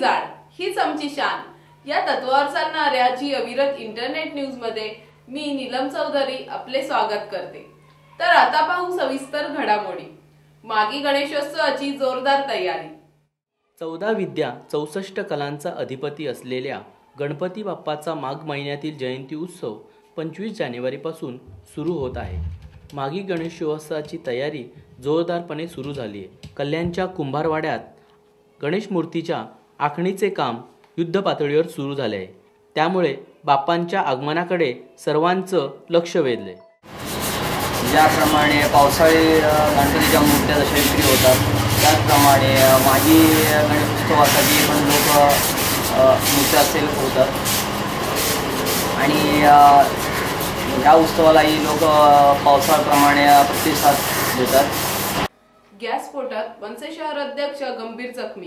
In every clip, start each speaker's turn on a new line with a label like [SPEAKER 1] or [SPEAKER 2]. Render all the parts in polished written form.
[SPEAKER 1] जाण हीच आमची शान या तत्वावर चालणाऱ्या जी अविरत इंटरनेट न्यूज मध्ये मी नीलम चौधरी आपले स्वागत करते। तर आता पाहू सविस्तर घडामोडी। मागी गणेशोत्सवाची जोरदार तयारी।
[SPEAKER 2] 14 विद्या 64 कलांचा अधिपती असलेल्या गणपती बाप्पाचा माघ महिन्यातील जयंती उत्सव 25 जानेवारीपासून सुरू होत आहे। मागी गणेशोत्सवाची तयारी जोरदारपणे सुरू झाली आहे। कल्याणच्या कुंभारवाड्यात गणेश मूर्तीच्या आखणीचे काम युद्ध पातळीवर सुरू झाले आहे। त्यामुळे बाप्पांच्या आगमनाकडे सर्वांचं लक्ष वेधले।
[SPEAKER 3] ज्याप्रमाणे पावसाळी गणपतीच्या मूर्त्या जशा विक्री होतात त्याचप्रमाणे मागी गणेशोत्सवासाठी पण लोक मूर्त्या सेल होतात आणि या उत्सवालाही लोक पावसाळ्याप्रमाणे प्रतिसाद देतात।
[SPEAKER 1] गॅस स्फोटात मनसे शहर अध्यक्ष गंभीर जखमी।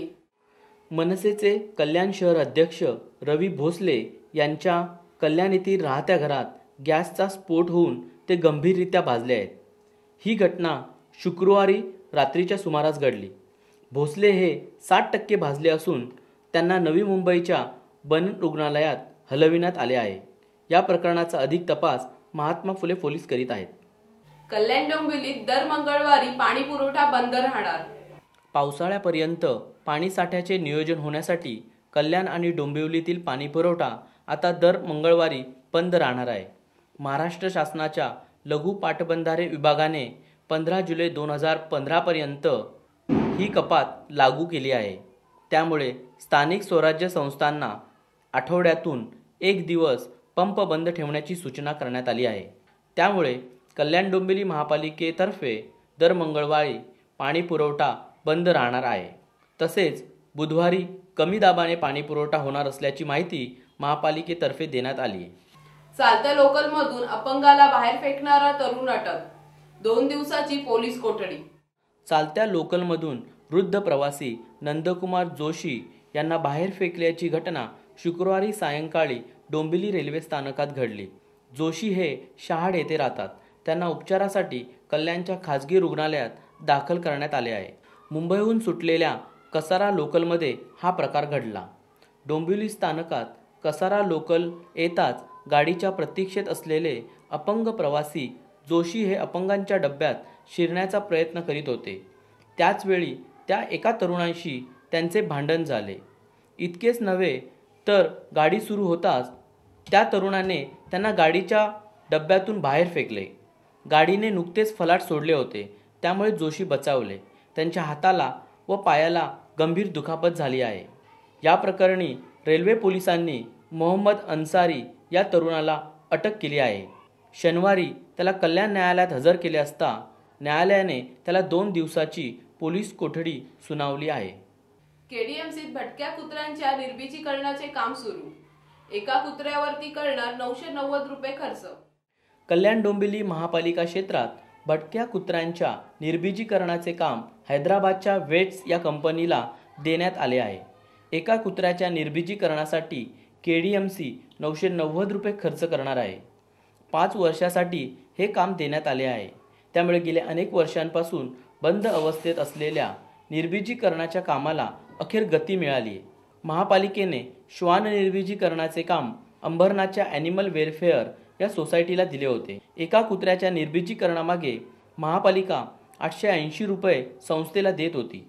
[SPEAKER 2] मनसेचे कल्याण शहर अध्यक्ष रवी भोसले यांच्या कल्याण येथील राहत्या घरात गॅसचा स्फोट होऊन ते गंभीररित्या भाजले आहेत। ही घटना शुक्रवारी रात्रीच्या सुमारास घडली। भोसले हे 60% भाजले असून त्यांना नवी मुंबईच्या बन रुग्णालयात हलविण्यात आले आहे। या प्रकरणाचा अधिक तपास महात्मा फुले पोलीस करीत आहेत।
[SPEAKER 1] कल्याण डोंबिवलीत दर मंगळवारी पाणी पुरवठा बंद राहणार।
[SPEAKER 2] पावसाळ्यापर्यंत पाणी साठ्याचे नियोजन होण्यासाठी कल्याण आणि डोंबिवलीतील पाणी पुरवठा आता दर मंगळवारी बंद राहणार आहे। महाराष्ट्र शासनाच्या लघु पाटबंधारे विभागाने 15 जुलै 2015 पर्यंत ही कपात लागू केली आहे। त्यामुळे स्थानिक स्वराज्य संस्थांना आठवड्यातून 1 दिवस पंप बंद ठेवण्याची सूचना करण्यात आली आहे। त्यामुळे कल्याण डोंबिवली महापालिकेतर्फे दर मंगळवारी पाणी पुरवठा बंद राहणार आहे। तसेच बुधवारी कमी दाबाने पाणी पुरवठा होणार असल्याची माहिती महापालिकेतर्फे देण्यात आली आहे।
[SPEAKER 1] चालत्या लोकलमधून अपंगाला बाहेर फेकणारा तरुण अटक। 2 दिवसाची पोलीस कोठडी।
[SPEAKER 2] चालत्या लोकलमधून वृद्ध प्रवासी नंदकुमार जोशी यांना बाहेर फेकल्याची घटना शुक्रवारी सायंकाळी डोंबिवली रेल्वे स्थानकात घडली। जोशी हे शहाड येथे राहतात। त्यांना उपचारासाठी कल्याणच्या खाजगी रुग्णालयात दाखल करण्यात आले आहे। मुंबईहून सुटलेल्या कसारा लोकलमध्ये हा प्रकार घडला। डोंबिवली स्थानकात कसारा लोकल येताच गाडीच्या प्रतीक्षेत असलेले अपंग प्रवासी जोशी हे अपंगांच्या डब्यात शिरण्याचा प्रयत्न करीत होते। त्याचवेळी त्या एका तरुणाशी त्यांचे भांडण झाले। इतकेच नव्हे तर गाडी सुरू होताच त्या तरुणाने त्यांना गाडीच्या डब्यातून बाहेर फेकले। गाडीने नुकतेच फलाट सोडले होते, त्यामुळे जोशी बचावले। त्यांच्या हाताला व पायाला गंभीर दुखापत झाली आहे। या प्रकरणी रेल्वे पोलिसांनी मोहम्मद अन्सारी या तरुणाला अटक केली आहे। शनिवारी त्याला कल्याण न्यायालयात हजर केले असता न्यायालयाने त्याला 2 दिवसाची पोलीस कोठडी सुनावली आहे।
[SPEAKER 1] केडीएमसीत भटक्या कुत्र्यांच्या निर्बीजीकरणाचे काम सुरू। एका कुत्र्यावरती करणार 990 रुपये खर्च।
[SPEAKER 2] कल्याण डोंबिवली महापालिका क्षेत्रात भटक्या कुत्र्यांच्या निर्बीजीकरणाचे काम हैदराबादच्या वेट्स या कंपनीला देण्यात आले आहे। एका कुत्र्याच्या निर्बीजीकरणासाठी केडीएमसी 990 रुपये खर्च करणार आहे। 5 वर्षासाठी हे काम देण्यात आले आहे। त्यामुळे गेल्या अनेक वर्षांपासून बंद अवस्थेत असलेल्या निर्बीजीकरणाच्या कामाला अखेर गती मिळाली। महापालिकेने श्वान निर्बीजीकरणाचे काम अंबरनाथच्या ॲनिमल वेलफेअर या सोसायटीला दिले होते। एका कुत्र्याच्या निर्बीजीकरणामागे महापालिका 880 रुपये संस्थेला देत होती।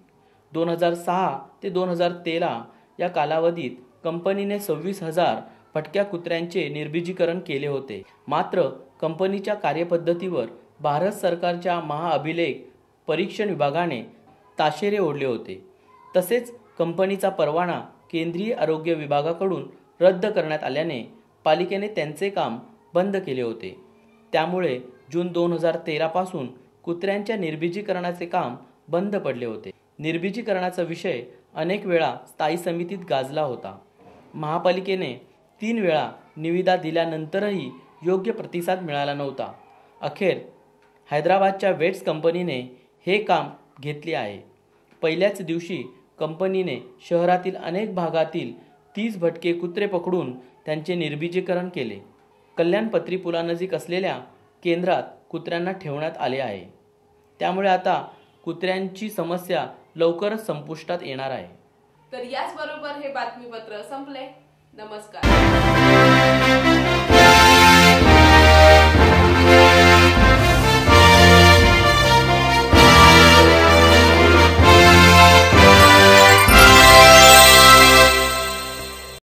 [SPEAKER 2] 2006 ते 2013 या कालावधीत कंपनीने 26,000 भटक्या कुत्र्यांचे निर्बीजीकरण केले होते। मात्र कंपनीच्या कार्यपद्धतीवर भारत सरकारच्या महाअभिलेख परीक्षण विभागाने ताशेरे ओढले होते। तसेच कंपनीचा परवाना केंद्रीय आरोग्य विभागाकडून रद्द करण्यात आल्याने पालिकेने त्यांचे काम बंद केले होते। त्यामुळे जून 2013 पासून कुत्र्यांच्या निर्बीजीकरणाचे काम बंद पडले होते। निर्बीजीकरणाचा विषय अनेक वेळा स्थायी समितीत गाजला होता। महापालिकेने 3 वेळा निविदा दिल्यानंतरही योग्य प्रतिसाद मिळाला नव्हता। अखेर हैदराबादच्या वेट्स कंपनीने हे काम घेतले आहे। पहिल्याच दिवशी कंपनीने शहरातील अनेक भागातील 30 भटके कुत्रे पकडून त्यांचे निर्बीजीकरण केले। कल्याण पत्री पुलानजीक असलेल्या केंद्रात कुत्र्यांना ठेवण्यात आले आहे। त्यामुळे आता कुत्र्यांची समस्या लवकरच संपुष्टात येणार आहे।
[SPEAKER 1] तर याच बरोबर हे बातमीपत्र संपले. नमस्कार.